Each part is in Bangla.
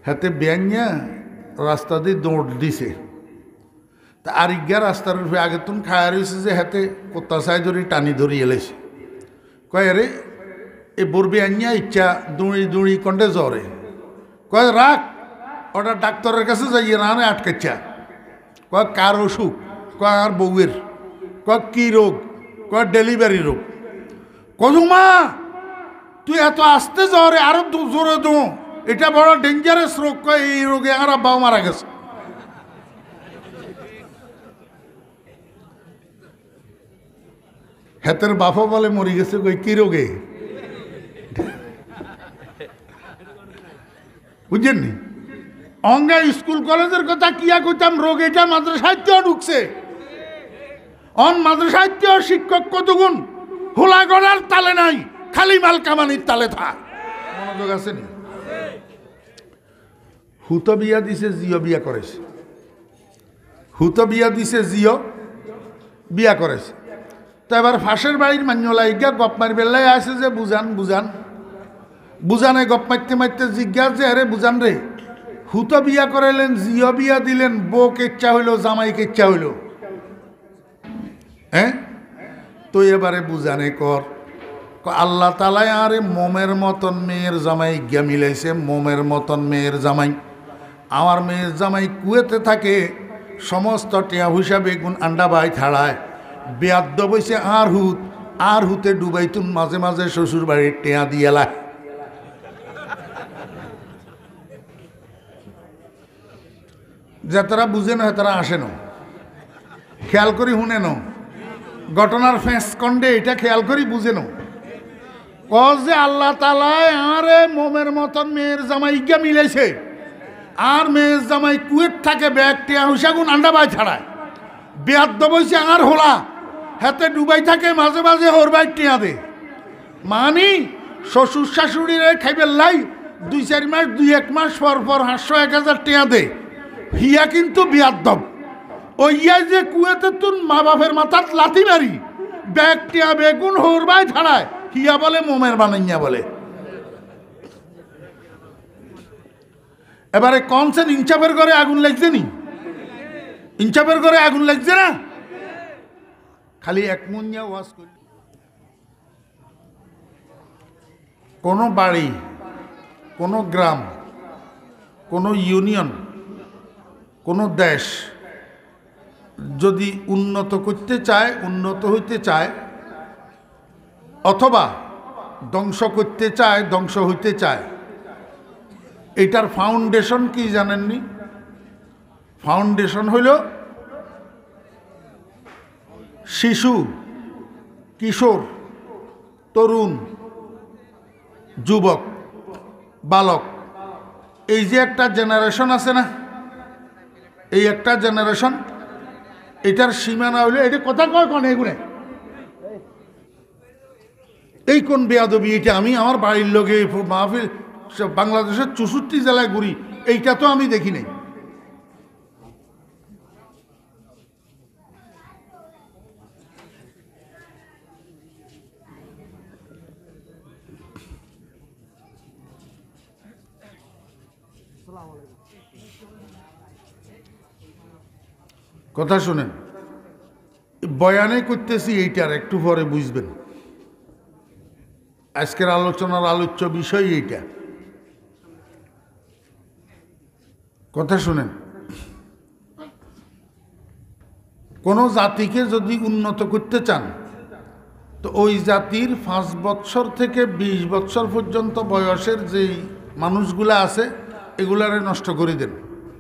হাতে ব্যাঙা রাস্তা দিয়ে দৌড় দিছে তা আরিজ্ঞা রাস্তার উপরে আগে তুমি খায়া রয়েছে যে হাতে কোত্তা চাই ধরি টানি ধরি এলেছে কয় রে এ বরবি আনিয়া ইচ্ছা দুড়ি দুড়ি কন্ডে জ্বরে কয় রাখ ওটা ডাক্তারের কাছে যাইয়ে রানে আটকেচ্ছা কয় কার অসুখ কয় আর বউয়ের কয় কী রোগ কয় ডেলিভারি রোগ কজুমা তুই এত আসতে জ্বরে আরো জোরে দো এটা বড় ডেঞ্জারাস রোগ কয় এই রোগে আর আব্বাও মারা গেছে হেতের বাপা বলে মরি গেছে কই কি রোগে বুঝছেননি অঙ্গা স্কুল কলেজের কথা কিয়া কইতাম রোগ এটা মাদ্রাসাহিত্যও ঢুকছে অন মাদ্রাসাহিত্য শিক্ষক কতগুণ হোলাগড়ার তালে নাই খালি মাল কামানির তালে থাক মনোযোগ আছে নি হুত বিয়া দিছে জিও বিয়া করেছে হুত বিয়া দিছে জিও বিয়া করেছে তো এবার ফাঁসের বাড়ির মান্যলা ইজ্ঞা গপ মারি বেলায় আছে যে বুঝান বুঝান বুঝানে গপ মারতে মারতে জিজ্ঞাসা যে আরে বুঝান রে হুত বিয়া করাইলেন জিও বিয়া দিলেন বউকে ইচ্ছা হইলো জামাইকে ইচ্ছা হইলো হ্যাঁ তো এবারে বুঝানে কর আল্লাহ তালায় আরে মোমের মতন মেয়ের জামাই গিয়া মিলাইছে মোমের মতন মেয়ের জামাই আমার মেয়ের জামাই কুয়েতে থাকে সমস্ত টিয়া হুসা বেগুন আন্ডা বাই ছাড়ায় বেয়াদ্দ বইছে আর হুতে ডুবাইতুন মাঝে মাঝে শ্বশুর বাড়ির টেয়া দিয়েলা যে তারা বুঝে না তারা আসে না খেয়াল করি শুনে না ঘটনার ফেঁস কন্ডে এটা খেয়াল করি বুঝে না যে আল্লাহ তালায় আরে মোমের মতন মেয়ের জামাই গিয়া মিলাইছে আর মেয়ের জামাই কুয়েত থাকে ব্যাগ টিয়া হুসাগুন আন্ডা বাই ছাড়ায় বেয়াদ্দ বইছে আর হোলা হাতে ডুবাই থাকে মাঝে মাঝে হোর বাই টিয়া দে মানি শ্বশুর শাশুড়ির খাইবে লাই 2-4 মাস 2-1 মাস পর পর 500-1000 টিয়া দে হিয়া কিন্তু বেয়াদ্দব ওই ইয়াই যে কুয়েতে তুন মা বাপের মাথার লাথি মারি ব্যাগ টিয়া বেগুন হোর বাই ছাড়ায় হিয়া বলে মোমের বানাইয়া বলে এবারে কনসেন ইনচাপের ঘরে আগুন লাগছে নি ইনচাপের ঘরে আগুন লাগছে না খালি এক মুনিয়া ওয়াজ করল কোনো বাড়ি কোনো গ্রাম কোনো ইউনিয়ন কোনো দেশ যদি উন্নত করতে চায় উন্নত হইতে চায় অথবা ধ্বংস করতে চায় ধ্বংস হইতে চায় এটার ফাউন্ডেশন কি জানেননি ফাউন্ডেশন হইল শিশু কিশোর তরুণ যুবক বালক এই যে একটা জেনারেশন আছে না এই একটা জেনারেশন এটার সীমানা হইল এটা কথা কয় কোন এগুলো এই কোন বেয়াদবি এটা আমি আমার বাড়ির লোকে মাহফিল বাংলাদেশের 64 জেলায় ঘুরি এইটা তো আমি দেখি নাই কথা শুনেন বয়ানে করতেছি এইটার একটু পরে বুঝবেন আজকের আলোচনার আলোচ্য বিষয় এইটা কথা শুনেন কোনো জাতিকে যদি উন্নত করতে চান তো ওই জাতির 5 বছর থেকে 20 বছর পর্যন্ত বয়সের যেই মানুষগুলা আছে এগুলারে নষ্ট করে দেন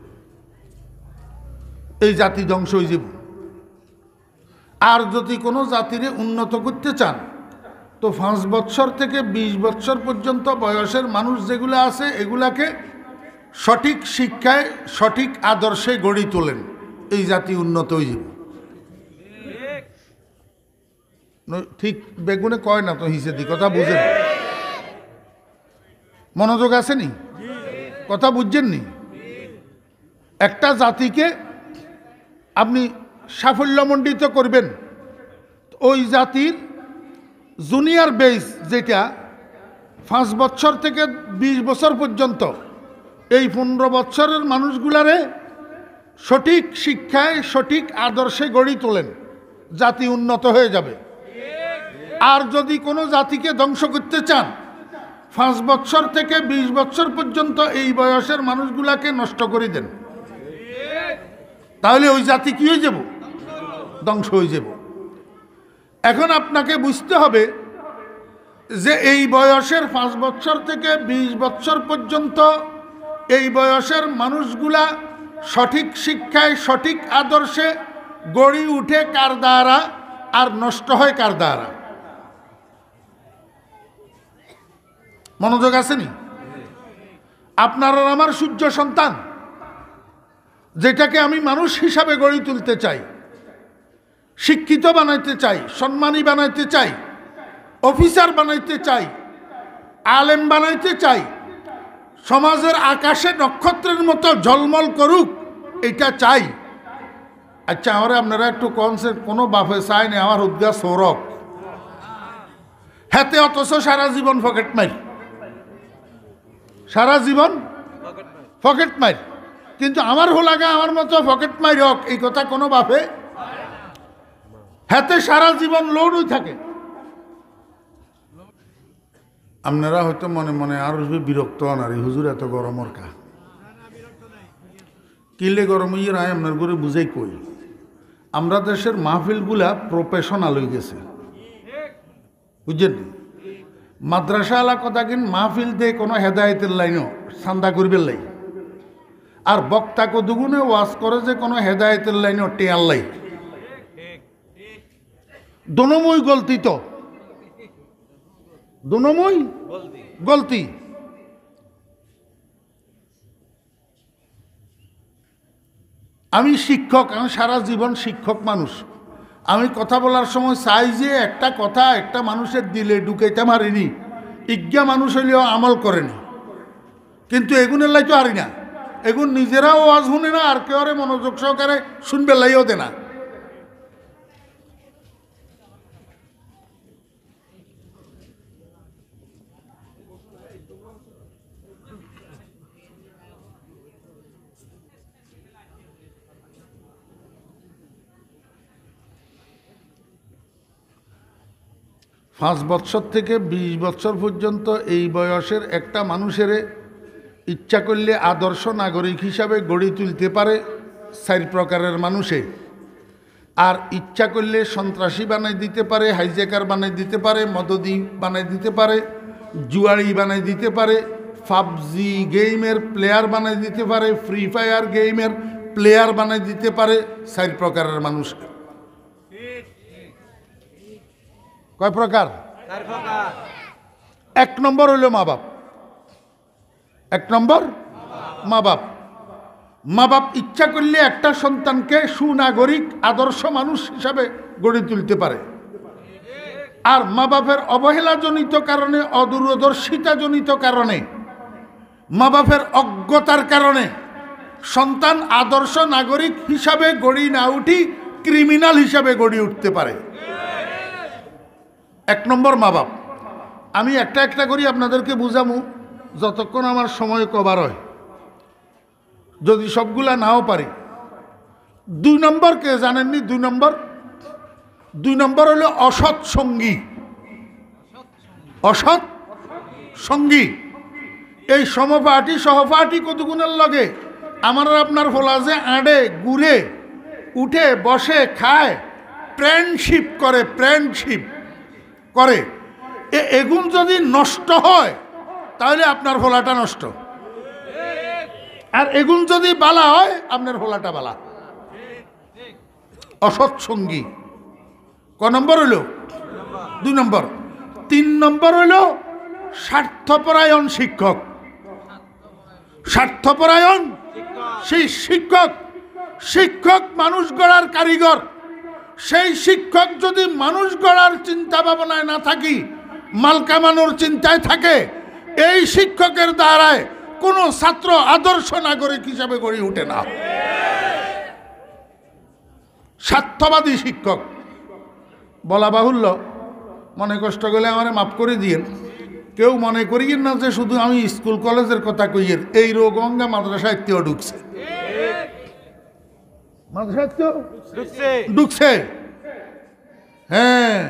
এই জাতি ধ্বংস হয়ে যাব আর যদি কোনো জাতিরে উন্নত করতে চান তো 5 বছর থেকে 20 বছর পর্যন্ত বয়সের মানুষ যেগুলো আছে এগুলাকে সঠিক শিক্ষায় সঠিক আদর্শে গড়ে তোলেন এই জাতি উন্নত হয়ে যাবে ঠিক বেগুনে কয় না তো হিসেদি কথা বুঝেন মনোযোগ আসেনি কথা বুঝছেননি একটা জাতিকে আপনি সাফল্যমণ্ডিত করবেন ওই জাতির জুনিয়র বেস যেটা 5 বছর থেকে 20 বছর পর্যন্ত এই 15 বছরের মানুষগুলারে সঠিক শিক্ষায় সঠিক আদর্শে গড়ি তোলেন, জাতি উন্নত হয়ে যাবে। আর যদি কোনো জাতিকে ধ্বংস করতে চান, 5 বছর থেকে 20 বছর পর্যন্ত এই বয়সের মানুষগুলাকে নষ্ট করে দেন, তাহলে ওই জাতি কি হয়ে যাব? ধ্বংস হয়ে যাব। এখন আপনাকে বুঝতে হবে যে এই বয়সের 5 বছর থেকে 20 বছর পর্যন্ত এই বয়সের মানুষগুলা সঠিক শিক্ষায় সঠিক আদর্শে গড়ে উঠে কার দ্বারা, আর নষ্ট হয় কার দ্বারা? মনোযোগ আসেনি? আপনার আর আমার সূর্য সন্তান, যেটাকে আমি মানুষ হিসাবে গড়ে তুলতে চাই, শিক্ষিত বানাইতে চাই, সম্মানী বানাইতে চাই, অফিসার বানাইতে চাই, আলেম বানাইতে চাই, সমাজের আকাশে নক্ষত্রের মতো ঝলমল করুক, এটা চাই। আচ্ছা, আমরা আপনারা একটু কনসেপ্ট, কোনো বাপে চাই না আমার উদ্গা সৌরভ হাতে, অথচ সারা জীবন পকেট মার, সারা জীবন পকেট মার। কিন্তু আমার হোলাগা আমার মতো পকেট মার হোক, এই কথা কোনো বাপে, হাতে সারা জীবন লোডই থাকে। আপনারা হয়তো মনে মনে আর বিরক্ত হন, আর হুজুর এত গরমর কা কিলে গরম হইয়ে রায় আপনার করে বুঝাই কই। আমরা দেশের মাহফিলগুলা প্রফেশনাল হয়ে গেছে, বুঝছেন? মাদ্রাসা আলা কথা কিন মাহফিল দিয়ে কোনো হেদায়তের লাইনও চান্দা করবেন লাই, আর বক্তা কদুগুনে ওয়াজ করে যে কোনো হেদায়তের লাইনও টেয়ার লাই। দোনোময় গলতি, তো দোনোময় গলতি। আমি শিক্ষক, আমি সারা জীবন শিক্ষক মানুষ। আমি কথা বলার সময় চাই যে একটা কথা একটা মানুষের দিলে ঢুকাইতে পারিনি, ইজ্ঞা মানুষ হইলেও আমল করেনি। কিন্তু এগুনের লাই তো হারি না, এগুন নিজেরাও আওয়াজ শুনে না, আর কেউ মনোযোগ সহকারে শুনবে লাইও দে না। পাঁচ বছর থেকে 20 বছর পর্যন্ত এই বয়সের একটা মানুষের ইচ্ছা করলে আদর্শ নাগরিক হিসাবে গড়ে তুলতে পারে 4 প্রকারের মানুষে। আর ইচ্ছা করলে সন্ত্রাসী বানাই দিতে পারে, হাইজ্যাকার বানাই দিতে পারে, মদদি বানাই দিতে পারে, জুয়ারি বানাই দিতে পারে, পাবজি গেমের প্লেয়ার বানাই দিতে পারে, ফ্রি ফায়ার গেমের প্লেয়ার বানাই দিতে পারে 4 প্রকারের মানুষ। কয় প্রকার? 4 প্রকার। 1 নম্বর হইল মা বাপ। 1 নম্বর মা বাপ। মা বাপ ইচ্ছা করলে একটা সন্তানকে সুনাগরিক আদর্শ মানুষ হিসাবে গড়ে তুলতে পারে। আর মা বাপের অবহেলাজনিত কারণে, অদূরদর্শিতাজনিত কারণে, মা বাপের অজ্ঞতার কারণে সন্তান আদর্শ নাগরিক হিসাবে গড়ি না উঠি ক্রিমিনাল হিসাবে গড়ে উঠতে পারে। 1 নম্বর মা বাপ। আমি একটা একটা করি আপনাদেরকে বুঝামু, যতক্ষণ আমার সময় কভার হয়, যদি সবগুলা নাও পারি। 2 নম্বর কে জানেননি? 2 নম্বর হলো অসৎ সঙ্গী। অসৎ সঙ্গী। এই সমপাঠী সহপাঠী কতগুণের লগে আমার আপনার ফলা যে আড়ে ঘুরে উঠে বসে খায়, ফ্রেন্ডশিপ করে, ফ্রেন্ডশিপ করে, এগুন যদি নষ্ট হয় তাহলে আপনার ফলাটা নষ্ট। আর এগুন যদি বালা হয় আপনার ফলাটা বালা। অসৎ সঙ্গী ক নম্বর হইল? 2 নম্বর। 3 নম্বর হইল স্বার্থপরায়ণ শিক্ষক। স্বার্থপরায়ণ সেই শিক্ষক, শিক্ষক মানুষ গড়ার কারিগর। সেই শিক্ষক যদি মানুষ গড়ার চিন্তা ভাবনায় না থাকি, মাল কামানোর চিন্তায় থাকে, এই শিক্ষকের দ্বারায় কোনো ছাত্র আদর্শ নাগরিক হিসাবে গড়ে ওঠে না। স্বার্থবাদী শিক্ষক। বলা বাহুল্য, মনে কষ্ট গেলে আমারে মাফ করে দিয়েন। কেউ মনে করিয়েন না যে শুধু আমি স্কুল কলেজের কথা কইয়ের, এই রোগ অঙ্গা মাদ্রাসাহিত্যও ঢুকছে, মাদ্রাসাহিত্য ঢুকছে। হ্যাঁ,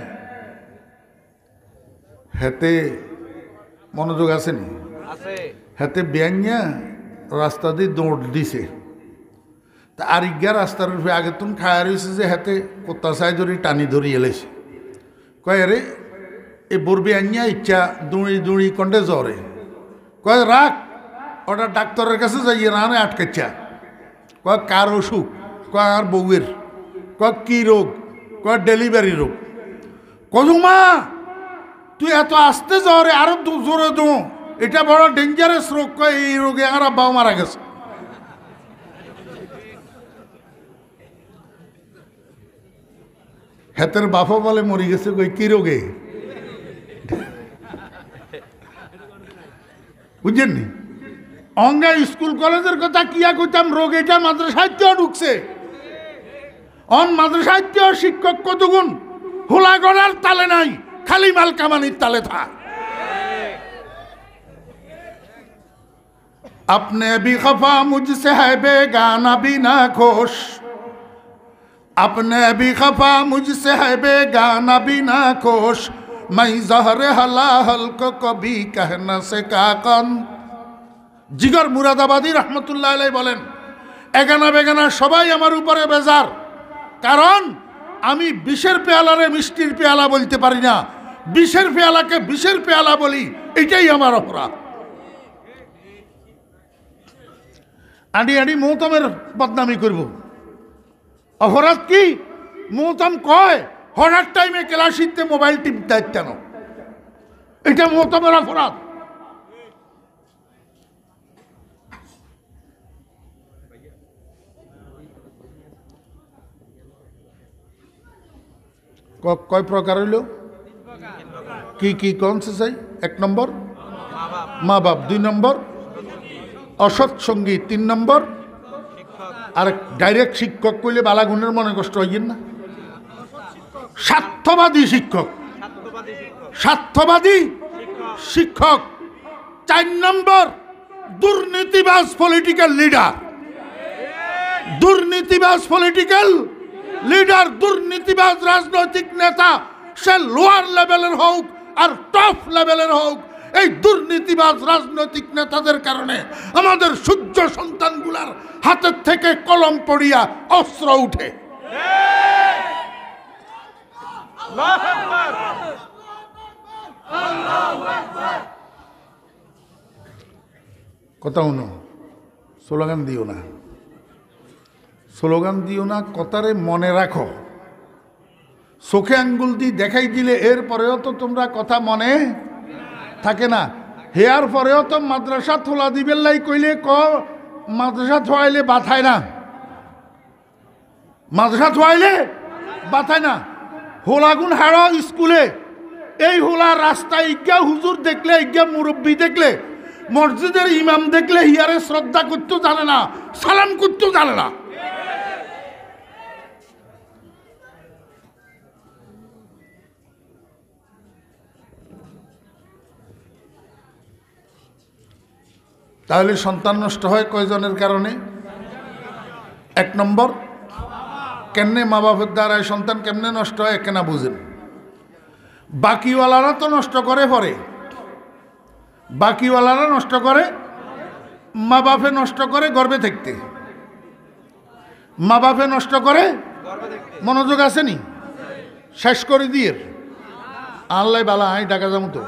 হেতে মনোযোগ আসেনি, হেতে ব্যাঙ্গা রাস্তা দিয়ে দৌড় দিছে, তা আর ইজ্ঞা রাস্তার উপরে আগে তুমি খায়া রয়েছে যে হাতে কোত্তা চাই ধরি টানি ধরি এলেছে, কয় রে এ বরবি আনিয়া ইচ্ছা দুড়ি দুড়ি কন্ডে জ্বরে, কয় রাখ ওটা ডাক্তারের কাছে যাইয়ে রানে আটকেচ্ছা, কয় কার অসুখ, কয় আর বউয়ের, কয় কি রোগ, কয় ডেলিভারি রোগ। কজুমা তুই এত আসতে জ্বরে আরো জোরে দো, এটা বড় ডেঞ্জারাস রোগ, কয় এই রোগে আর আব্বাও মারা গেছে। হেতের বাপা বলে মরি গেছে, কই কি রোগে, বুঝছেননি? অঙ্গা স্কুল কলেজের কথা কিয়া কইতাম, রোগ এটা মাদ্রাসাহিত্যও ঢুকছে। অন মাদ্রাসাহিত্য শিক্ষক কতগুণ হোলা গড়ার তালে নাই, খালি মাল কামানির তালে থাক। আপনি भी खफा मुझसे है बेगाना बिना खुश, अपने भी खफा मुझसे है बेगाना बिना खुश, मैं जहर हलाहल को कभी कहना से काकन। জিগর মুরাদাবাদী রহমতুল্লাহ আলাইহি বলেন, এগানা বেগানা সবাই আমার উপরে বেজার, কারণ আমি বিষের পেয়ালারে মিষ্টির পেয়ালা বলতে পারি না, বিষের পেয়ালাকে বিষের পেয়ালা বলি, এটাই আমার অপরাধ। আডি আডি মৌতমের বদনামি করব, অপরাধ কি? মৌতম কয় হঠাৎ টাইমে ক্লাসিতে মোবাইল টিপতে কেন, এটা মৌতমের অপরাধ। কয় প্রকার হইল, কি কি কোন সে চাই? 1 নম্বর মা বাপ, 2 নম্বর অসৎ সঙ্গী, 3 নম্বর আর ডাইরেক্ট শিক্ষক কইলে বালাগুনের মনে কষ্ট হইয়েন না, স্বার্থবাদী শিক্ষক, স্বার্থবাদী শিক্ষক। 4 নম্বর দুর্নীতিবাজ পলিটিক্যাল লিডার, দুর্নীতিবাজ পলিটিক্যাল লিডার, দুর্নীতিবাজ রাজনৈতিক নেতা, সে লোয়ার লেভেলের হোক আর টপ লেভেলের হোক, এই দুর্নীতিবাজ রাজনৈতিক নেতাদের কারণে আমাদের সূর্য সন্তানগুলার হাতের থেকে কলম পড়িয়া অস্ত্র উঠে। কথা শুনো, স্লোগান দিও না, স্লোগান দিও না, কথারে মনে রাখো। চোখে আঙ্গুল দিয়ে দেখাই দিলে এরপরেও তো তোমরা কথা মনে থাকে না। হেয়ার পরেও তো মাদ্রাসা থোলা দিবেন লাই কইলে মাদ্রাসা থোয়াইলে বাথায় না, মাদ্রাসা থোয়াইলে বাথায় না। হোলাগুন হাড় স্কুলে, এই হোলা রাস্তায় ইজ্ঞা হুজুর দেখলে, ইজ্ঞা মুরব্বী দেখলে, মসজিদের ইমাম দেখলে হিয়ারে শ্রদ্ধা করতেও জানে না, সালাম করতেও জানে না। তাহলে সন্তান নষ্ট হয় কয়জনের কারণে? 1 নম্বর, কেমনে মা বাপের দ্বারায় সন্তান কেমনে নষ্ট হয় কেনা বুঝেন। বাকিওয়ালারা তো নষ্ট করে পরে, বাকিওয়ালারা নষ্ট করে, মা বাপে নষ্ট করে গর্বে থাকতে, মা বাপে নষ্ট করে, মনোযোগ আসেনি, শেষ করে দিয়ে আল্লাহ বালা আই ডাকা যাবো তো।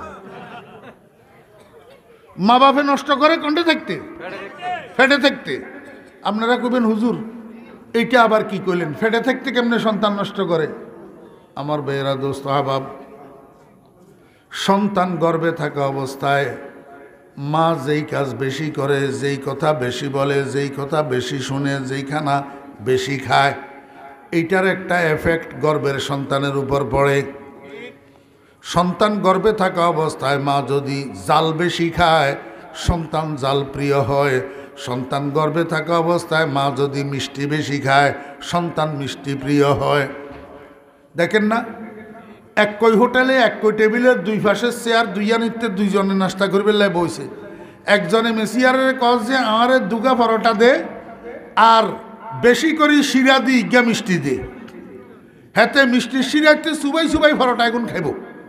মা বাপে নষ্ট করে কন্টে থাকতে, ফেটে থাকতে। আপনারা কবেন হুজুর এইটা আবার কি কইলেন, ফেটে থাকতে কেমনে সন্তান নষ্ট করে? আমার বেয়েরা দোস্ত আহবাব, সন্তান গর্ভে থাকা অবস্থায় মা যেই কাজ বেশি করে, যেই কথা বেশি বলে, যেই কথা বেশি শুনে, যেই খানা বেশি খায়, এইটার একটা এফেক্ট গর্ভের সন্তানের উপর পড়ে। সন্তান গর্ভে থাকা অবস্থায় মা যদি জাল বেশি খায়, সন্তান জাল প্রিয় হয়। সন্তান গর্ভে থাকা অবস্থায় মা যদি মিষ্টি বেশি খায়, সন্তান মিষ্টি প্রিয় হয়। দেখেন না, একই হোটেলে একই টেবিলের দুই পাশে চেয়ার দুইয়া নিতে দুইজনে নাস্তা করবে লাই বইছে একজনে মেসিয়ারের কজ যে আমারে দুগা পরোটা দে আর বেশি করে শিরা দি ইজ্ঞা মিষ্টি দে হাতে মিষ্টি শিরাতে সুবাই সুবাই পরোটা এখন খাইব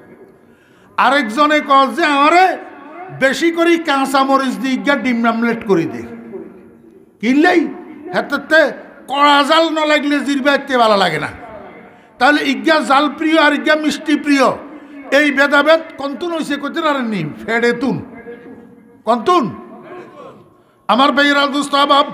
আরেকজনে কজ যে আমারে বেশি করে কাঁচা মরিচ দি ইজ্ঞা ডিম আমলেট করে দে কিনলেই হাতে কড়া জাল ন লাগলে জিরবাইতে ভালো লাগে না তাহলে ইজ্ঞা জাল প্রিয় আর ইজ্ঞা মিষ্টি প্রিয় এই ভেদাভেদ কন্তুন হয়েছে কইতে পারেননি ফেড়ে তুন কন্তুন আমার ভাইয়েরা দোস্ত আবাব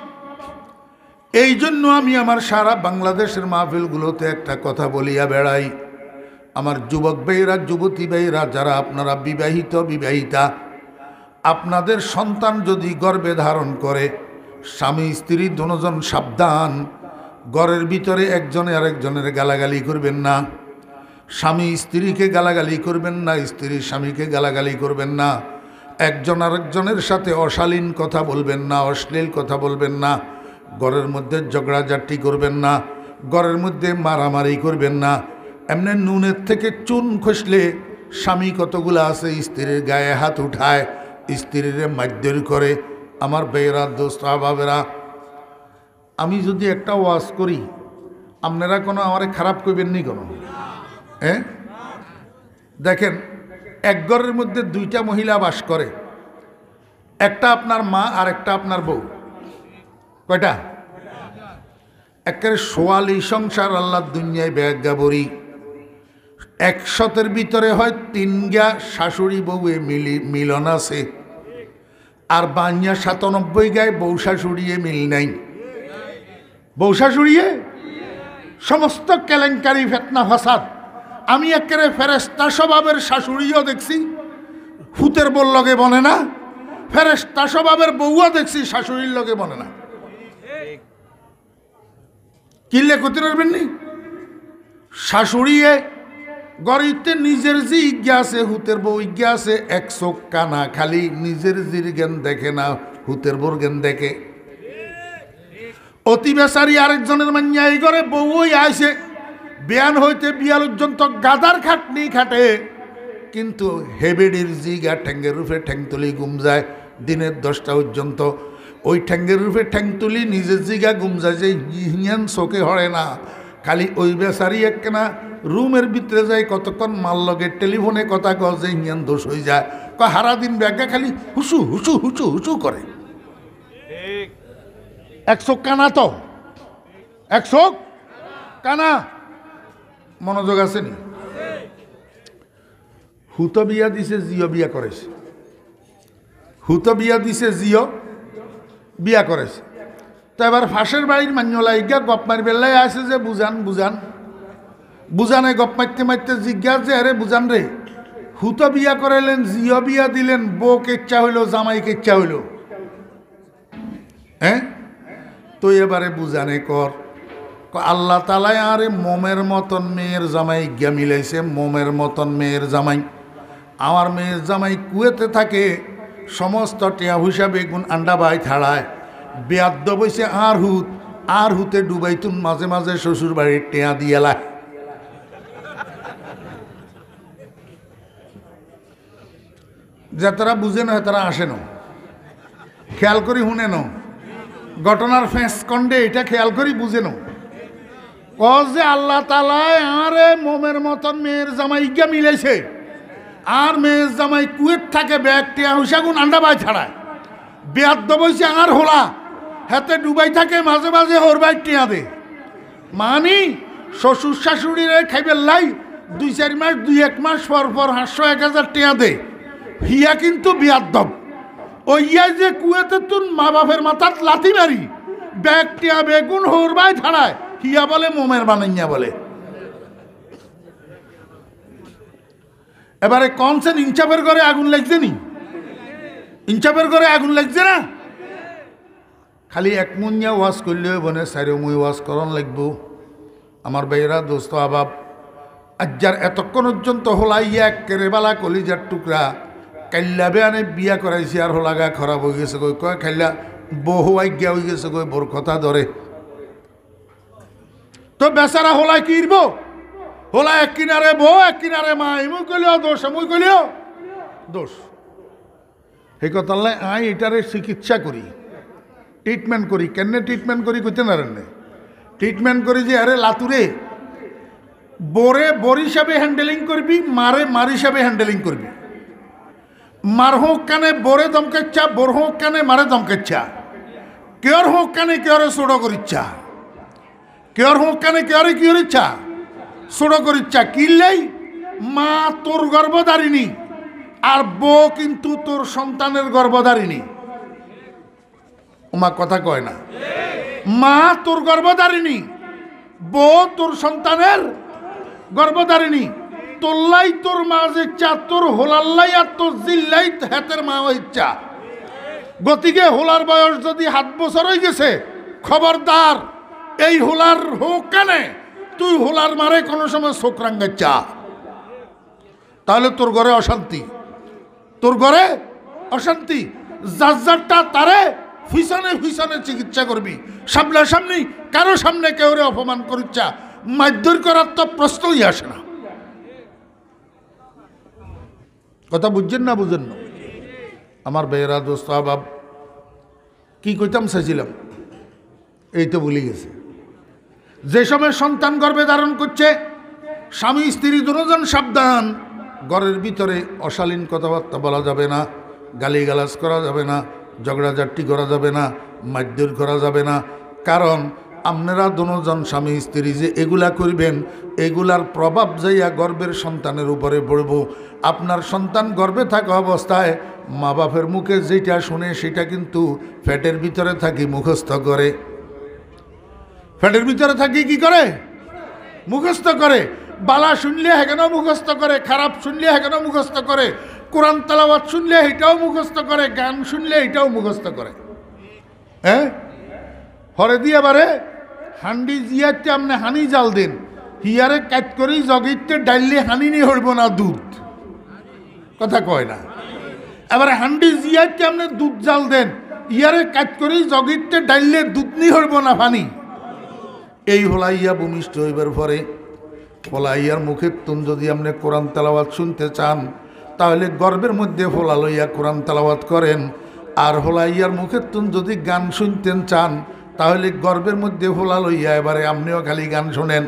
এই জন্য আমি আমার সারা বাংলাদেশের মাহফিলগুলোতে একটা কথা বলিয়া বেড়াই আমার যুবক ভাইয়েরা যুবতী ভাইয়েরা যারা আপনারা বিবাহিত বিবাহিতা আপনাদের সন্তান যদি গর্ভে ধারণ করে স্বামী স্ত্রী দুজন সাবধান ঘরের ভিতরে একজনে আরেকজনের গালাগালি করবেন না স্বামী স্ত্রীকে গালাগালি করবেন না স্ত্রী স্বামীকে গালাগালি করবেন না একজন আরেকজনের সাথে অশালীন কথা বলবেন না অশ্লীল কথা বলবেন না ঘরের মধ্যে ঝগড়াঝাটি করবেন না ঘরের মধ্যে মারামারি করবেন না এমনি নুনের থেকে চুন খসলে স্বামী কতগুলো আছে স্ত্রীর গায়ে হাত উঠায় স্ত্রীর মারধর করে আমার ভাইয়েরা দোস্ত বাবেরা আমি যদি একটা ওয়াজ করি আপনারা কোনো আমারে খারাপ করবেন নি কোনো হ্যাঁ দেখেন এক ঘরের মধ্যে দুইটা মহিলা বাস করে একটা আপনার মা আর একটা আপনার বউ কয়টা একেবারে সোয়ালি সংসার আল্লাহ দুনিয়ায় ব্যাগা বড়ি 100-এর ভিতরে হয় 3 গা শাশুড়ি বউয়ে মিলন আছে আর বানিয়া 97 গায়ে বউ শাশুড়িয়ে মিল নাই বউ শাশুড়িয়ে সমস্ত কেলেঙ্কারি ফেতনা ফাসাদ আমি একেবারে ফেরেস্তা স্বভাবের শাশুড়িও দেখছি ফুতের বোর লগে বনে না ফেরেস্তা স্বভাবের বউও দেখছি শাশুড়ির লগে বনে না কিনলে করতে পারবেন নি শাশুড়িয়ে গরিতে নিজের যে ইজ্ঞা আছে হুতের বউ ইজ্ঞা আছে 100 কানা খালি নিজের জির জ্ঞান দেখে না হুতের বোর জ্ঞান দেখে অতি বেচারি আরেকজনের মান্যা এই করে বউই আইসে বিয়ান হইতে বিয়াল পর্যন্ত গাদার খাটনি খাটে কিন্তু হেবেডির জিগা ঠ্যাঙ্গের রূপে ঠ্যাং তুলি গুম যায় দিনের 10টা পর্যন্ত ওই ঠ্যাঙ্গের রূপে ঠ্যাং তুলি নিজের জিগা গুম যায় যে হিয়ান চোখে হরে না খালি ওই বেচারি একখানা রুমের ভিতরে যায় কতক্ষণ মাল লগে টেলিফোনে কথা কয় যে হিয়ান দোষ হয়ে যায় হারা দিন ব্যাগা খালি হুসু হুসু হুসু হুসু করে 100 কানা তো 100 কানা মনোযোগ আছে নি হুত বিয়া দিছে জিও বিয়া করেছে হুত বিয়া দিছে জিও বিয়া করেছে তো এবার ফাঁসের বাড়ির মান্যলা ইজ্ঞা গপ মারি বেলায় আসে যে বুঝান বুঝান বুঝানে গপ মারতে মারতে জিজ্ঞাসা যে আরে বুঝান রে হুত বিয়া করাইলেন জিও বিয়া দিলেন বউকে ইচ্ছা হইলো জামাইকে ইচ্ছা হইলো হ্যাঁ তো এবারে বুঝানে কর আল্লাহ তালাই আরে মোমের মতন মেয়ের জামাই গিয়া মিলাইছে মোমের মতন মেয়ের জামাই আমার মেয়ের জামাই কুয়েতে থাকে সমস্ত টিয়া হুসা বেগুন আন্ডা বাই থাড়ায় বেয়াদ্দ বইছে আর হুতে ডুবাইতুন মাঝে মাঝে শ্বশুর বাড়ির টিয়া দিয়েলা যে তারা বুঝে না তারা আসে না খেয়াল করি শুনে না ঘটনার ফেঁস কন্ডে এটা খেয়াল করি বুঝে না যে আল্লাহ তালায় আরে মোমের মতন মেয়ের জামাই গিয়া মিলাইছে আর মেয়ের জামাই কুয়েত থাকে ব্যাগ টিয়া হুসাগুন আন্ডা বাই ছাড়ায় বেয়াদ্দ বইছে আর হোলা হাতে ডুবাই থাকে মাঝে মাঝে হোর বাই টিয়া দে মানি শ্বশুর শাশুড়িরে খাইবে লাই 2-4 মাস 2-1 মাস পর পর 500-1000 টিয়া দে হিয়া কিন্তু বেয়াদ্দব ওইয়া যে কুয়েতে তুন মা বাপের মাথাত লাথি মারি ব্যাগ টিয়া বেগুন হোর বাই ছাড়ায় হিয়া বলে মোমের বানাইয়া বলে এবারে কনসেন ইনচাপের ঘরে আগুন লাগছে নি ইনচাপের ঘরে আগুন লাগছে না খালি এক মুনিয়া ওয়াশ করলেও বনে সারে মুই ওয়াশ করন লাগবো আমার ভাইয়েরা দোস্ত আবাব আজ্জার এতক্ষণ পর্যন্ত হোলাইয়া কেরেবালা কলিজার টুকরা কাল্লা বেয়ানে বিয়া করাইছে আর হোলাগা খারাপ হয়ে গেছে কই কয় খাইলা বহু আজ্ঞা হয়ে গেছে কই বোর কথা ধরে তো বেচারা হোলাই কিরব হোলা এক কিনারে বউ এক কিনারে মা, এমুই কইলেও দোষ এমুই কইলেও দোষ। এই কথা আই এটারে চিকিৎসা করি, ট্রিটমেন্ট করি। কেন ট্রিটমেন্ট করি কইতে নারেন? ট্রিটমেন্ট করি যে আরে লাতুরে বোরে বোর হিসাবে হ্যান্ডেলিং করবি, মারে মার হিসাবে হ্যান্ডেলিং করবি। মার হোক কানে বোরে দমকেচ্ছা, বোর হোক কানে মারে দমকেচ্ছা, কেয়ার হোক কানে কেয়ারে ছোড়ো করিচ্ছা, কেয়ার হোক কানে কেয়ারে কি করিচ্ছা ছোড়ো করিচ্ছা। কিনলেই মা তোর গর্ভধারিণী আর বউ কিন্তু তোর সন্তানের গর্ভধারিণী। ওমা কথা কয় না। মা তোর গর্ভধারিণী, বউ তোর সন্তানের গর্ভধারিণী। তোল্লাই তোর মা ইচ্ছা, তোর হোলাল্লাই আর তোর জিল্লাই হাতের মা ইচ্ছা। গতিকে হোলার বয়স যদি 7 বছর হয়ে গেছে, খবরদার এই হোলার হোক কানে তুই হোলার মারে কোনো সময় চোখ রাঙ্গাচ্ছা, তাহলে তোর ঘরে অশান্তি, তোর ঘরে অশান্তি। যার যারটা তারে ফিসানে ফিসানে চিকিৎসা করবি, সামনাসামনি কারো সামনে কেউ অপমান করিচ্ছা মারধর করার তো প্রশ্নই আসে না। কথা বুঝছেন না বুঝেন না? আমার বেয়েরা দোস্ত আবাব কি কইতাম চাইছিলাম, এই তো ভুলে গেছে। যে সময় সন্তান গর্ভে ধারণ করছে, স্বামী স্ত্রী দুজন সাবধান। ঘরের ভিতরে অশালীন কথাবার্তা বলা যাবে না, গালিগালাজ করা যাবে না, ঝগড়াঝাটি করা যাবে না, মারধর করা যাবে না। কারণ আপনারা দুজন স্বামী স্ত্রী যে এগুলা করবেন, এগুলার প্রভাব যাইয়া গর্ভের সন্তানের উপরে পড়ব। আপনার সন্তান গর্ভে থাকা অবস্থায় মা বাপের মুখে যেটা শুনে সেটা কিন্তু পেটের ভিতরে থাকি মুখস্থ করে। পেটের ভিতরে থাকি কি করে? মুখস্থ করে। বালা শুনলে হেকেনও মুখস্থ করে, খারাপ শুনলে হেকেনও মুখস্থ করে, কোরআন তেলাওয়াত শুনলে এটাও মুখস্থ করে, গান শুনলে এটাও মুখস্থ করে। হ্যাঁ, হরে দিয়ে বারে হান্ডি জিয়াতে আপনি হানি জাল দেন, হিয়ারে কাট করি জগিতে ডাইলে হানি নিয়ে হইব না দুধ। কথা কয় না। এবারে হান্ডি জিয়াতে আপনি দুধ জাল দেন, ইয়ারে কাট করি জগিতে ডাইলে দুধ নিয়ে হইব না পানি। এই হলাইয়া ভূমিষ্ঠ হইবার পরে ফলাইয়ার মুখের তুন যদি আপনি কোরআন তেলাওয়াত শুনতে চান, তাহলে গর্বের মধ্যে ফোলা লইয়া কোরআন তেলাওয়াত করেন। আর হলাইয়ার মুখের তুন যদি গান শুনতেন চান, তাহলে গর্বের মধ্যে ফোলা লইয়া এবারে আপনিও খালি গান শোনেন।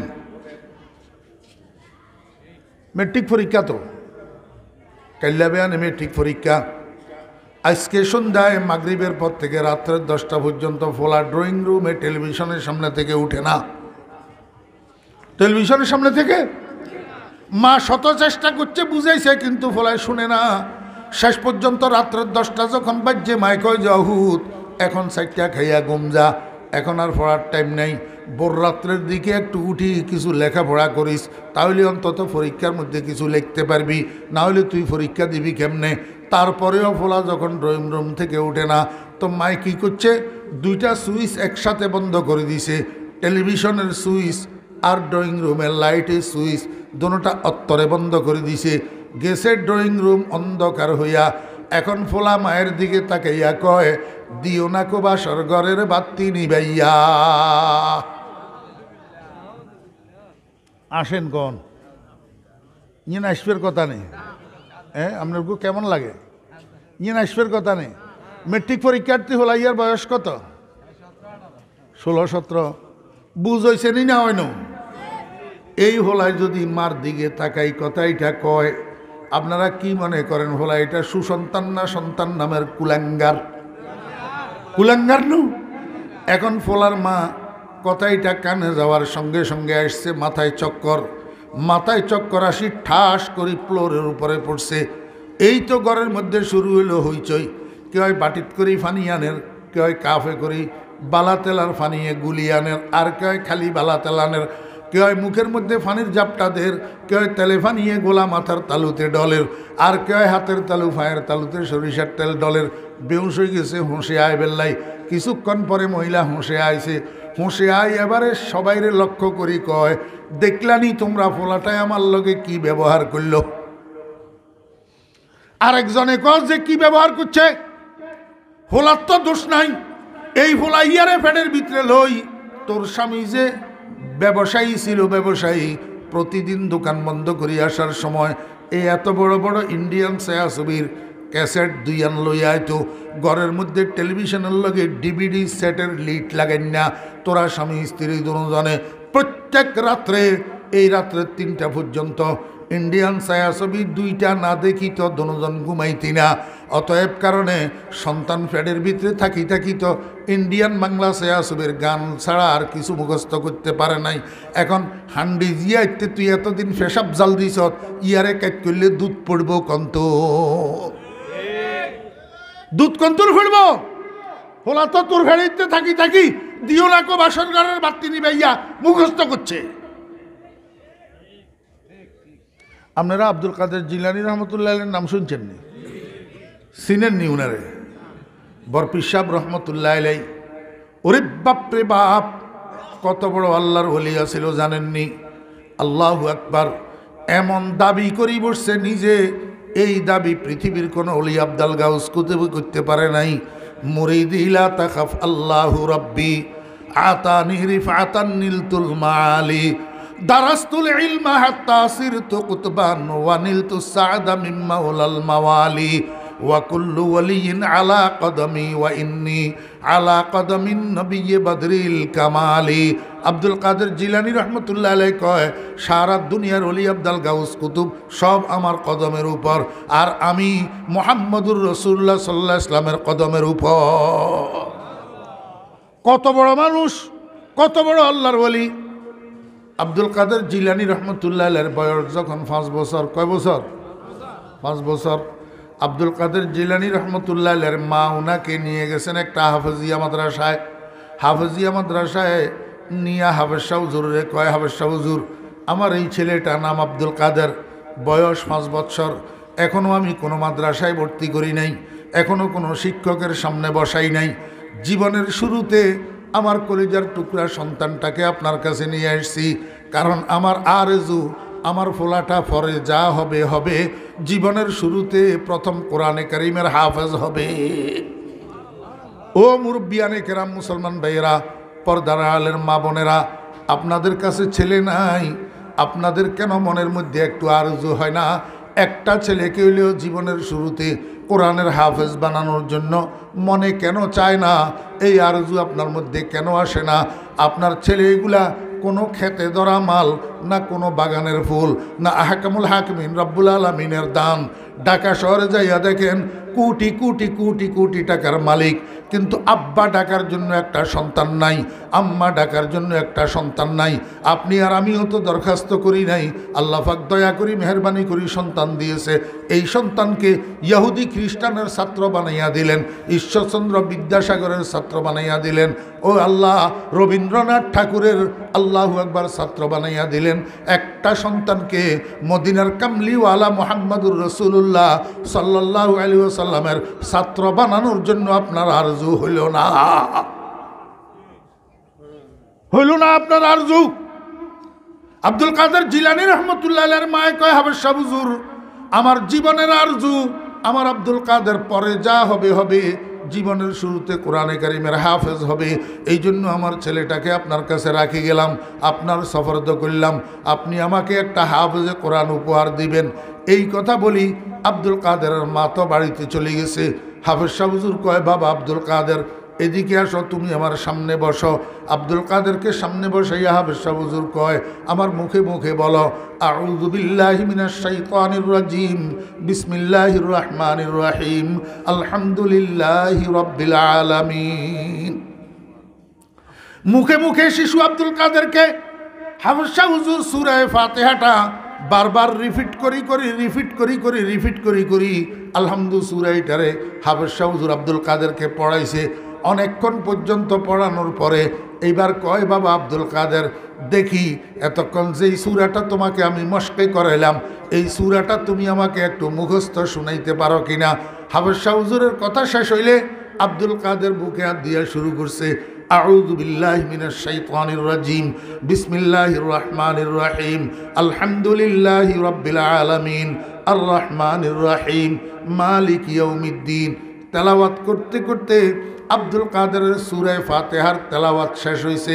মেট্রিক পরীক্ষা তো কাইল্লা বেয়ানে মেট্রিক পরীক্ষা। আজকে সন্ধ্যায় মাগরিবের পর থেকে রাত্রের 10টা পর্যন্ত ফোলা ড্রয়িং রুমে টেলিভিশনের সামনে থেকে উঠে না। টেলিভিশনের সামনে থেকে মা শত চেষ্টা করছে, বুঝাইছে, কিন্তু ফলায় শুনে না। শেষ পর্যন্ত রাত্রের 10টা যখন বাজছে, মায় কয় জহুদ এখন 4টা খাইয়া ঘুম যা, এখন আর পড়ার টাইম নেই। ভোর রাত্রের দিকে একটু উঠি কিছু লেখাপড়া করিস, তাহলে অন্তত পরীক্ষার মধ্যে কিছু লিখতে পারবি, না হলে তুই পরীক্ষা দিবি কেমনে। তারপরেও ফোলা যখন ড্রয়িং রুম থেকে উঠে না, তো মায় কী করছে, 2টা সুইচ একসাথে বন্ধ করে দিছে। টেলিভিশনের সুইচ আর ড্রয়িং রুমের লাইটের সুইচ দুটোটা অত্তরে বন্ধ করে দিছে। গেছে ড্রয়িং রুম অন্ধকার হইয়া। এখন ফোলা মায়ের দিকে তাকাইয়া কয়, দিও না কো বাসর ঘরের বাতি নিবাইয়া। আসেন কন ইয়ে আসবের কথা নেই। হ্যাঁ, আপনার কেমন লাগে? ইয়ে আসবের কথা নেই। মেট্রিক পরীক্ষার্থী হলা, ইয়ার বয়স কত? 16-17। বুঝ হয়েছে নি না হয় না? এই হোলায় যদি মার দিকে তাকাই কথা এটা কয়, আপনারা কি মনে করেন হোলা এটা সুসন্তান না সন্তান নামের কুলাঙ্গার? কুলাঙ্গার নু। এখন ফোলার মা কথাইটা কানে যাওয়ার সঙ্গে সঙ্গে আসছে মাথায় চক্কর আসি ঠাস করে ফ্লোরের উপরে পড়ছে। এই তো ঘরের মধ্যে শুরু হইল হইচই। কেউ হয় বাটিত করি ফানি আনের, কেউ হয় কাফে করি বালা তেলার ফানিয়ে গুলি আনের, আর কেউ হয় খালি বালা তেলানের, কেউ হয় মুখের মধ্যে ফানির জাপটা দের, কেউ হয় তেলে ফানিয়ে গোলা মাথার তালুতে ডলের, আর কেউ হয় হাতের তালু ফায়ের তালুতে সরিষার তেল ডলের। বেউস হয়ে গেছে, হুঁসে আয় বেল্লাই। কিছুক্ষণ পরে মহিলা হুঁসে আইছে। হুঁসে আয় এবারে সবাইরে লক্ষ্য করি কয়, দেখলানি তোমরা ফোলাটায় আমার লগে কি ব্যবহার করল? আরেকজনে কয় যে কি ব্যবহার করছে, ফোলার তো দোষ নাই, এই ফোলা ইয়ারে ফ্যানের ভিতরে লই। তোর স্বামী যে ব্যবসায়ী ছিল, ব্যবসায়ী প্রতিদিন দোকান বন্ধ করে আসার সময় এই এত বড় বড় ইন্ডিয়ান ছায়াছবির ক্যাসেট দুইয়ান লইয়া আইতো ঘরের মধ্যে টেলিভিশনের লগে ডিভিডি সেটের লিড লাগাই না তোরা স্বামী স্ত্রী দুজনে প্রত্যেক রাত্রে এই রাত্রে 3টা পর্যন্ত ইন্ডিয়ান ছায়াছবি 2টা না দেখি তো দুজন ঘুমাইতি না। অতএব কারণে সন্তান ফ্যাডের ভিতরে থাকি থাকি তো ইন্ডিয়ান বাংলা ছায়াছবির গান ছাড়া আর কিছু মুখস্থ করতে পারে নাই। এখন হান্ডি জিয়াইতে তুই এতদিন ফেসাব জাল দিস ইয়ারে কাজ করলে দুধ পড়ব কন্ত দুধ কন্তর ফেলব হোলা তো তোর ফেড়িতে থাকি থাকি দিও না কো বাসন ঘরের বাতি নিবাইয়া মুখস্থ করছে। আপনারা আব্দুল কাদের জিলানী রহমতুল্লাহের নাম শুনছেন নি? সিনেন নি উনারে? বরপির সাহেব রহমতুল্লাহ আলাই ওরে বাপরে বাপ কত বড় আল্লাহর ওলি ছিল জানেননি? আল্লাহু আকবার এমন দাবি করি বসছে নিজে, এই দাবি পৃথিবীর কোন ওলি আব্দাল গাউস কুতুব করতে পারে নাই। মুরিদি লা তাখাফ আল্লাহু রাব্বি আতানি রিফাতান নিলতুল মাআলি দারাস্তুল ইলমা হাত্তা সিরতু কুতবান ওয়া নিলতু সাআদা মিন মাওলাল মাওয়ালি ওয়া কুল্লু ওয়ালিয়িন আলা কদমি ওয়া ইন্নী আলা কদমিন নবিয়্যি বদরিল কামালি। আব্দুল কাদের জিলানী রহমতুল্লাহ আলাইহি কয় সারা দুনিয়ার ওলি আব্দাল গাউস কুতুব সব আমার কদমের উপর, আর আমি মুহাম্মদুর রাসূলুল্লাহ সাল্লাল্লাহু আলাইহি ওয়াসাল্লামের কদমের উপর। কত বড় মানুষ, কত বড় আল্লাহর ওলি। আব্দুল কাদের জিলানী রহমতুল্লাহ আলাইহির বয়স যখন 5 বছর, কয় বছর? 5 বছর। আব্দুল কাদের জিলানী রহমতুল্লাহ আলাইহির মা উনাকে নিয়ে গেছেন একটা হাফেজিয়া মাদ্রাসায়। হাফেজিয়া মাদ্রাসায় নিয়া হাফেজ শাহ হুজুরে কয়, হাফেজ শাহ হুজুর আমার এই ছেলেটা নাম আব্দুল কাদের, বয়স 5 বছর, এখনও আমি কোনো মাদ্রাসায় ভর্তি করি নাই, এখনও কোনো শিক্ষকের সামনে বসাই নাই। জীবনের শুরুতে আমার কলিজার টুকরা সন্তানটাকে আপনার কাছে নিয়ে আসছি, কারণ আমার আরজু আমার ফোলাটা পরে যা হবে হবে, জীবনের শুরুতে প্রথম কোরআনে কারীমের হাফেজ হবে। ও মুরব্বিয়ানে কেরাম, মুসলমান ভাইয়েরা, পর্দার আলের মা বোনেরা, আপনাদের কাছে ছেলে নাই, আপনাদের কেন মনের মধ্যে একটু আরজু হয় না একটা ছেলেকে হইলেও জীবনের শুরুতে কোরআনের হাফেজ বানানোর জন্য মনে কেন চায় না? এই আরজু আপনার মধ্যে কেন আসে না? আপনার ছেলে এগুলা কোনো খেতে ধরা মাল না, কোনো বাগানের ফুল না, আহকামুল হাকিমিন রব্বুল আলামিনের দান। ঢাকা শহরে যাইয়া দেখেন কোটি কোটি কোটি কোটি টাকার মালিক, কিন্তু আব্বা ডাকার জন্য একটা সন্তান নাই, আম্মা ডাকার জন্য একটা সন্তান নাই। আপনি আর আমিও তো দরখাস্ত করি নাই, আল্লাহ পাক দয়া করি মেহরবানি করি সন্তান দিয়েছে। এই সন্তানকে ইহুদি খ্রিস্টানের ছাত্র বানাইয়া দিলেন, ঈশ্বরচন্দ্র বিদ্যাসাগরের ছাত্র বানাইয়া দিলেন, ও আল্লাহ রবীন্দ্রনাথ ঠাকুরের আল্লাহু আকবার ছাত্র বানাইয়া দিলেন। একটা সন্তানকে মদিনার কামলিওয়ালা মুহাম্মদুর রাসূলুল্লাহ সাল্লাল্লাহু আলাইহি ওয়াসাল্লামের ছাত্র বানানোর জন্য আপনার আরজু হইল না, হইল না আপনার আরজু। আব্দুল কাদের জিলানী রহমতুল্লাহ আলাইহির মায়ে কয়, হাফেজ শাহ হুজুর আমার জীবনের আরজু আমার আব্দুল কাদের পরে যা হবে হবে, জীবনের শুরুতে কোরআনে কারীমের হাফেজ হবে। এই জন্য আমার ছেলেটাকে আপনার কাছে রাখি গেলাম, আপনার সফরদ করলাম, আপনি আমাকে একটা হাফেজে কোরআন উপহার দিবেন। এই কথা বলি আব্দুল কাদেরের মা তো বাড়িতে চলে গেছে। হাফেজ শাহ হুজুর কয়, বাবা আব্দুল কাদের এদিকে আসো, তুমি আমার সামনে বসো। আব্দুল কাদেরকে সামনে বসাইয়া হাফেজ শাহ হুজুর কয়, আমার মুখে মুখে বলো, আউযু বিল্লাহি মিনাশ শাইতানির রাজিম, বিসমিল্লাহির রহমানির রহিম, আলহামদুলিল্লাহি রাব্বিল আলামিন। মুখে মুখে শিশু আব্দুল কাদেরকে হাফেজ শাহ হুজুর সূরা ফাতিহাটা বারবার রিপিট করি আলহামদু সূরাটারে হাফেজ শাহ হুজুর আব্দুল কাদেরকে পড়াইছে। অনেকক্ষণ পর্যন্ত পড়ানোর পরে এইবার কয়, বাবা আব্দুল কাদের দেখি এতক্ষণ যেই সূরাটা তোমাকে আমি মশকে করাইলাম, এই সূরাটা তুমি আমাকে একটু মুখস্থ শুনাইতে পারো কিনা? হাফেজ শাহ হুজুরের কথা শেষ হইলে আব্দুল কাদের বুকে হাত দিয়া শুরু করছে, আউযু বিল্লাহি মিনাশ শাইতানির রাজিম, বিসমিল্লাহির রহমানির রহিম, আলহামদুলিল্লাহি রাব্বিল আলামিন, আর রহমানির রহিম, মালিক ইয়াউমিদ্দিন। তেলাওয়াত করতে করতে আব্দুল কাদেরের সূরা ফাতিহার তেলাওয়াত শেষ হইছে।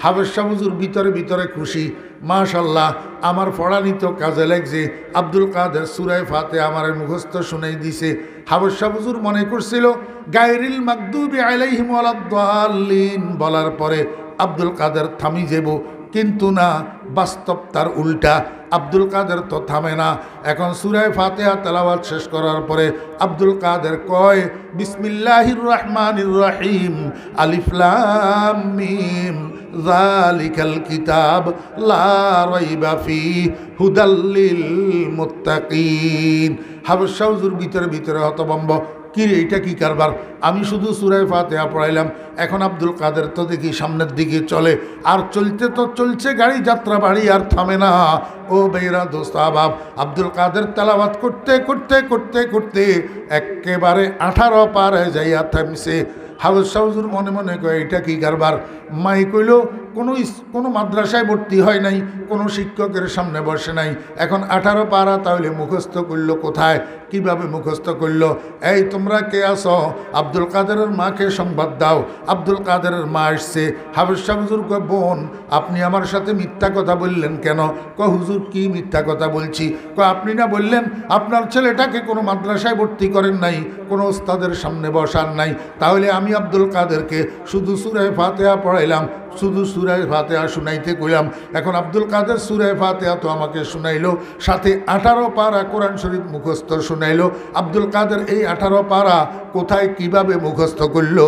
হাফেজ সাহেব হুজুর ভিতরে ভিতরে খুশি, মাশাআল্লাহ আমার পড়ানি তো কাজে লাগছে। আব্দুল কাদের সূরা ফাতিহা আমার মুখস্থ শুনাই দিছে। হাফেজ সাহেব হুজুর মনে করছিল গায়রিল মাগদুবি আলাইহিম ওয়ালাদ-দাল্লিন বলার পরে আব্দুল কাদের থামি যাব, কিন্তু না, বাস্তব তার উল্টা। আব্দুল কাদের তো থামে না। এখন সূরা ফাতিহা তেলাওয়াত শেষ করার পরে আব্দুল কাদের কয় বিসমিল্লাহির রহমানির রহিম আলিফ লাম মিম যালিকাল কিতাব লা রাইবা ফিহি হুদাল লিল মুত্তাকিন। হাফেজ সাহেব হুজুর ভিতরে ভিতরে হতভম্ব, কি রে এটা কি কারবার? আমি শুধু সূরা ফাতিহা পড়াইলাম, এখন আব্দুল কাদের তো দেখি সামনের দিকে চলে, আর চলতে তো চলছে গাড়ি যাত্রা বাড়ি, আর থামে না। ও বেরা দোস্ত আবাব, আব্দুল কাদের তেলাওয়াত করতে করতে করতে করতে একেবারে 18 পারে যাইয়া থামছে। হাফেজ সাহেব হুজুর মনে মনে কয় এটা কি কারবার? মাই কইল কোনো মাদ্রাসায় ভর্তি হয় নাই, কোনো শিক্ষকের সামনে বসে নাই, এখন 18 পারা তাহলে মুখস্থ করলো কোথায়, কিভাবে মুখস্থ করলো? এই তোমরা কে আসো? আব্দুল কাদেরের মাকে সংবাদ দাও। আব্দুল কাদেরের মা আসছে। হাফেজ সাহেব হুজুর কয় বোন আপনি আমার সাথে মিথ্যা কথা বললেন কেন? কয় হুজুর কি মিথ্যা কথা বলছি? কয় আপনি না বললেন আপনার ছেলেটাকে কোনো মাদ্রাসায় ভর্তি করেন নাই, কোনো ওস্তাদের সামনে বসান নাই, তাহলে আমি আব্দুল কাদেরকে শুধু সূরা ফাতিহা পড়াইলাম, শুধু সূরা ফাতিহা শুনাইতে কইলাম। এখন আব্দুল কাদের সূরা ফাতিহা তো আমাকে শুনাইলো, সাথে 18 পারা কোরআন শরীফ মুখস্থ শুনাইলো। আব্দুল কাদের এই 18 পারা কোথায় কিভাবে মুখস্থ করলো?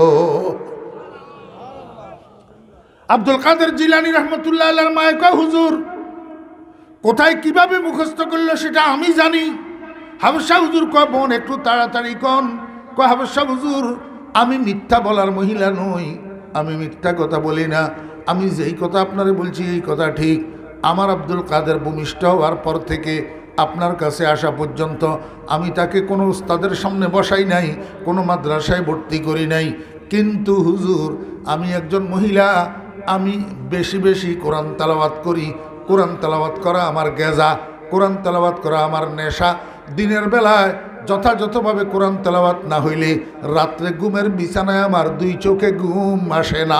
আব্দুল কাদের জিলানী রহমতুল্লাহ আলাইহির মায়ে কয় হুজুর কোথায় কিভাবে মুখস্থ করলো সেটা আমি জানি। হাফেজ সাহেব হুজুর কয় বোন একটু তাড়াতাড়ি কন। কয় হাফেজ সাহেব হুজুর আমি মিথ্যা বলার মহিলা নই, আমি মিথ্যা কথা বলি না, আমি যেই কথা আপনারে বলছি এই কথা ঠিক। আমার আব্দুল কাদের ভূমিষ্ঠ হওয়ার পর থেকে আপনার কাছে আসা পর্যন্ত আমি তাকে কোনো উস্তাদের সামনে বসাই নাই, কোনো মাদ্রাসায় ভর্তি করি নাই, কিন্তু হুজুর আমি একজন মহিলা, আমি বেশি বেশি কোরআন তেলাওয়াত করি। কোরআন তেলাওয়াত করা আমার গেজা, কোরআন তেলাওয়াত করা আমার নেশা। দিনের বেলায় যথাযথভাবে কোরআন তেলাওয়াত না হইলে রাত্রে ঘুমের বিছানায় আমার 2 চোখে ঘুম আসে না।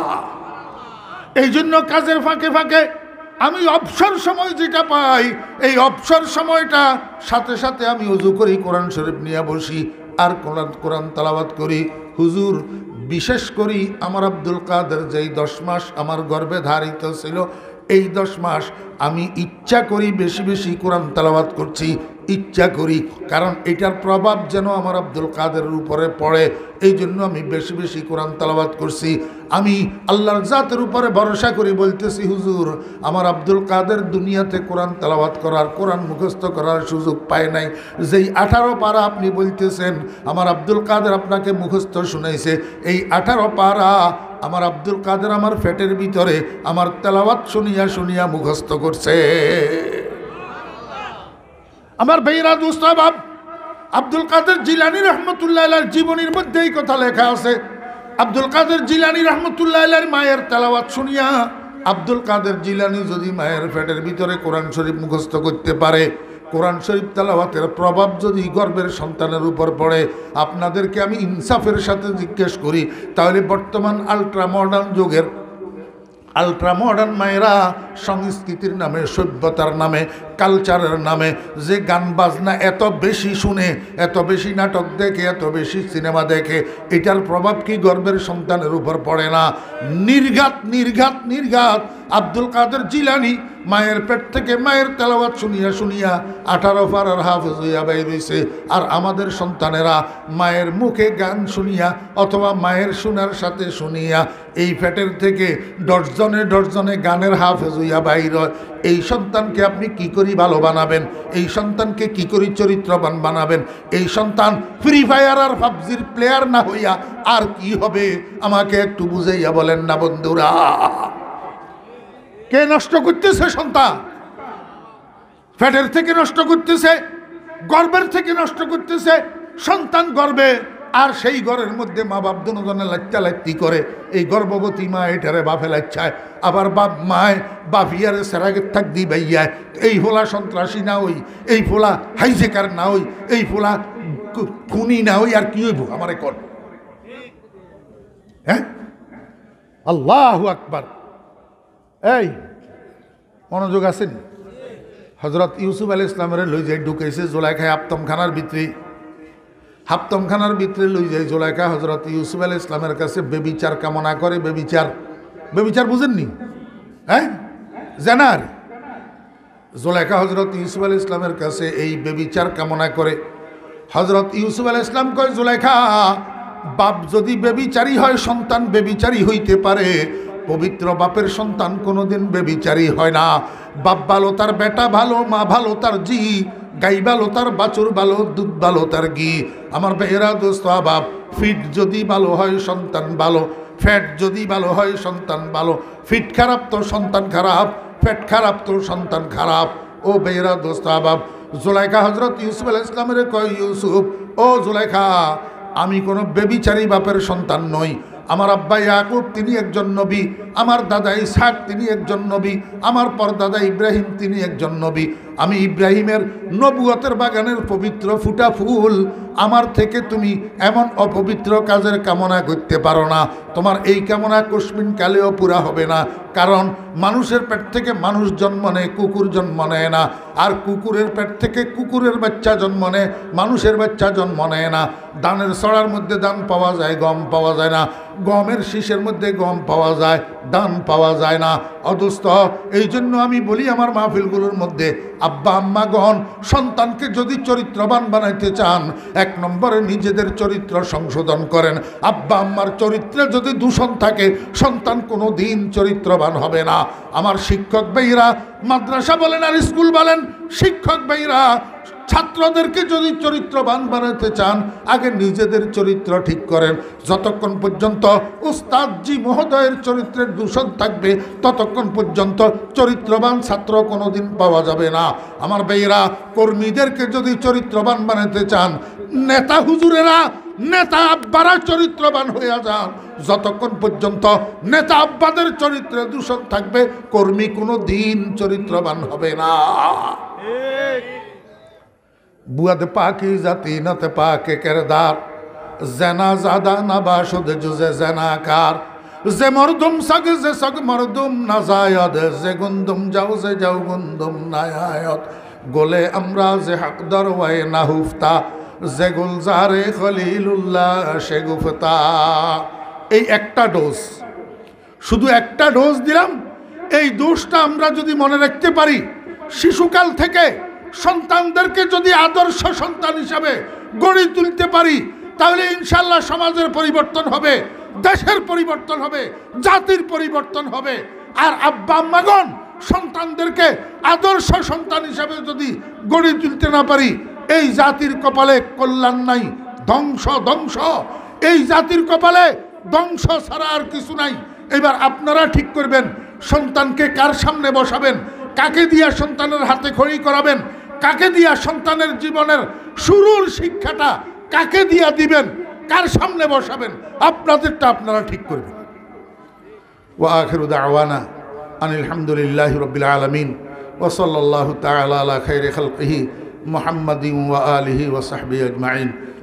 এই জন্য কাজের ফাঁকে ফাঁকে আমি অবসর সময় যেটা পাই, এই অবসর সময়টা সাথে সাথে আমি ওযু করি, কোরআন শরীফ নিয়ে বসি আর কোরআন তেলাওয়াত করি। হুজুর বিশেষ করি আমার আব্দুল কাদের যেই 10 মাস আমার গর্ভে ধারিত ছিল, এই 10 মাস আমি ইচ্ছা করি বেশি বেশি কোরআন তেলাওয়াত করছি, ইচ্ছা করি, কারণ এটার প্রভাব যেন আমার আব্দুল কাদেরের উপরে পড়ে, এই জন্য আমি বেশি বেশি কোরআন তেলাওয়াত করছি। আমি আল্লাহর জাতের উপরে ভরসা করি বলতেছি হুজুর আমার আব্দুল কাদের দুনিয়াতে কোরআন তেলাওয়াত করার, কোরআন মুখস্থ করার সুযোগ পায় নাই। যেই 18 পারা আপনি বলতেছেন আমার আব্দুল কাদের আপনাকে মুখস্থ শুনাইছে, এই 18 পারা আমার আব্দুল কাদের আমার পেটের ভিতরে আমার তেলাওয়াত শুনিয়া শুনিয়া মুখস্থ করছে। আমার ভাইরা দোস্ত বাপ, আব্দুল কাদের জিলানী রহমতুল্লাহ আলাইহির জীবনীর মধ্যে এই কথা লেখা আছে। আব্দুল কাদের জিলানী রহমতুল্লাহ আলাইহির মায়ের তেলাওয়াত শুনিয়া আব্দুল কাদের জিলানী যদি মায়ের পেটের ভিতরে কোরআন শরীফ মুখস্থ করতে পারে, কোরআন শরীফ তেলাওয়াতের প্রভাব যদি গর্ভের সন্তানের উপর পড়ে, আপনাদেরকে আমি ইনসাফের সাথে জিজ্ঞেস করি, তাহলে বর্তমান আলট্রা মডার্ন যুগের আলট্রা মডার্ন মায়েরা সংস্কৃতির নামে, সভ্যতার নামে, কালচারের নামে যে গান বাজনা এত বেশি শুনে, এত বেশি নাটক দেখে, এত বেশি সিনেমা দেখে, এটার প্রভাব কি গর্ভের সন্তানের উপর পড়ে না? নির্ঘাত নির্ঘাত নির্ঘাত। আব্দুল কাদের জিলানী মায়ের পেট থেকে মায়ের তেলাওয়াত শুনিয়া শুনিয়া 18 পারার হাফেজ হইয়া বাইর হইছে, আর আমাদের সন্তানেরা মায়ের মুখে গান শুনিয়া অথবা মায়ের শোনার সাথে শুনিয়া এই পেটের থেকে 10 জনে গানের হাফেজ হইয়া বাইর হয়। এই সন্তানকে আপনি কি করি ভালো বানাবেন? এই সন্তানকে কি করি চরিত্রবান বানাবেন? এই সন্তান ফ্রি ফায়ার আর পাবজির প্লেয়ার না হইয়া আর কি হবে? আমাকে একটু বুঝাইয়া বলেন না বন্ধুরা। কে নষ্ট করতেছে সন্তান? পেটের থেকে নষ্ট করতেছে, গর্ভের থেকে নষ্ট করতেছে। সন্তান গর্বে, আর সেই ঘরের মধ্যে মা বাপ দুজনে লাচ্চালাচ্তি করে। এই গর্ভবতী মা এটারে বাপে লাচ্ছায়, আবার বাপ মায় বাপিয়ারে সেরাগে থাক দি বাইয়ায়। এই ফোলা সন্ত্রাসী না হই, এই ফোলা হাইজেকার না হই, এই ফোলা খুনি না হই, আর কি হইব আমারে কর? হ্যাঁ, আল্লাহু আকবার। এই মনোযোগ আছেন? হজরত ইউসুফ আলাইহিস ইসলামের লই যাই ঢুকাইছে জুলাইখায় হাপ্তমখানার ভিতরে। হাপ্তমখানার ভিতরে লই যাই জুলাইখা হজরত ইউসুফ আলাইহিস ইসলামের কাছে বেবিচার কামনা করে। বেবিচার, বেবিচার বুঝেননি? হ্যাঁ, জানার জুলাইখা হজরত ইউসুফ আলাইহিস ইসলামের কাছে এই বেবিচার কামনা করে। হজরত ইউসুফ আলাইহিস ইসলাম কয়, জুলাইখা, বাপ যদি বেবিচারী হয় সন্তান বেবিচারী হইতে পারে, পবিত্র বাপের সন্তান কোনোদিন বেবিচারী হয় না। বাপ ভালো তার বেটা ভালো, মা ভালো তার জি, গাই ভালো তার বাছুর ভালো, দুধ ভালো তার ঘি। আমার বেহরা দোস্ত বাপ, ফিট যদি ভালো হয় সন্তান ভালো, ফ্যাট যদি ভালো হয় সন্তান ভালো। ফিট খারাপ তো সন্তান খারাপ, ফ্যাট খারাপ তো সন্তান খারাপ। ও বেহরা দোস্ত বাপ, জুলাইখা হজরত ইউসুফ আলাইহিস ইসলামের কয়, ইউসুফ ও জুলাইখা, আমি কোনো বেবিচারী বাপের সন্তান নই। আমার আব্বা ইয়াকুব তিনি একজন নবী, আমার দাদা ইসহাক তিনি একজন নবী, আমার পরদাদা ইব্রাহিম তিনি একজন নবী। আমি ইব্রাহিমের নবুয়তের বাগানের পবিত্র ফুটা ফুল। আমার থেকে তুমি এমন অপবিত্র কাজের কামনা করতে পারো না। তোমার এই কামনা কস্মিন কালেও পুরা হবে না। কারণ মানুষের পেট থেকে মানুষ জন্ম নেয়, কুকুর জন্ম নেয় না। আর কুকুরের পেট থেকে কুকুরের বাচ্চা জন্ম নেয়, মানুষের বাচ্চা জন্ম নেয় না। ধানের ছড়ার মধ্যে ধান পাওয়া যায়, গম পাওয়া যায় না। গমের শীষের মধ্যে গম পাওয়া যায়, ধান পাওয়া যায় না। অদুস্থ এই জন্য আমি বলি আমার মাহফিলগুলোর মধ্যে, আব্বা আম্মাগণ সন্তানকে যদি চরিত্রবান বানাইতে চান, এক নম্বরে নিজেদের চরিত্র সংশোধন করেন। আব্বা আম্মার চরিত্রে যদি দূষণ থাকে, সন্তান কোনো দিন চরিত্রবান হবে না। আমার শিক্ষক ভাইরা, মাদ্রাসা বলেন আর স্কুল বলেন, শিক্ষক ভাইরা ছাত্রদেরকে যদি চরিত্রবান বানাতে চান, আগে নিজেদের চরিত্র ঠিক করেন। যতক্ষণ পর্যন্ত উস্তাদজি মহোদয়ের চরিত্রের দূষণ থাকবে, ততক্ষণ পর্যন্ত চরিত্রবান ছাত্র কোনোদিন পাওয়া যাবে না। আমার ভাইয়েরা, কর্মীদেরকে যদি চরিত্রবান বানাতে চান, নেতা হুজুরেরা, নেতা আব্বারা চরিত্রবান হয়ে যান। যতক্ষণ পর্যন্ত নেতা আব্বাদের চরিত্রে দূষণ থাকবে, কর্মী কোনো দিন চরিত্রবান হবে না। বুয়াদ পাকি জাতি নতে পাকে কেরদার, জেনা জাদা না বাসুদ জুজে জেনাকার, যে মরদুম সগ যে সগ মরদুম না জায়দ, যে গুন্দুম যাও যে যাও গুন্দুম নায়ায়ত, গোলে আমরা যে হকদর ওয়াই না হুফতা, যে গুলজারে খলিলুল্লাহ সে গুফতা। এই একটা ডোজ, শুধু একটা ডোজ দিলাম। এই ডোজটা আমরা যদি মনে রাখতে পারি, শিশুকাল থেকে সন্তানদেরকে যদি আদর্শ সন্তান হিসাবে গড়ে তুলতে পারি, তাহলে ইনশাল্লাহ সমাজের পরিবর্তন হবে, দেশের পরিবর্তন হবে, জাতির পরিবর্তন হবে। আর আব্বা আম্মাগণ সন্তানদেরকে আদর্শ সন্তান হিসাবে যদি গড়ে তুলতে না পারি, এই জাতির কপালে কল্যাণ নাই, ধ্বংস ধ্বংস। এই জাতির কপালে ধ্বংস ছাড়া আর কিছু নাই। এবার আপনারা ঠিক করবেন, সন্তানকে কার সামনে বসাবেন, কাকে দিয়া সন্তানের হাতে খড়ি করাবেন, কাকে দিয়া সন্তানের জীবনের শুরুর শিক্ষাটা কাকে দিয়া দিবেন, কার সামনে বসাবেন, আপনাদেরটা আপনারা ঠিক করবেন। ওয়া আখিরু দাওয়ানা আনিল হামদুলিল্লাহি রাব্বিল আলামিন ওয়া সাল্লাল্লাহু তাআলা আলা খাইরি খালকিহি মুহাম্মাদিন ওয়া আলিহি ওয়া সাহবিহি আজমাইন।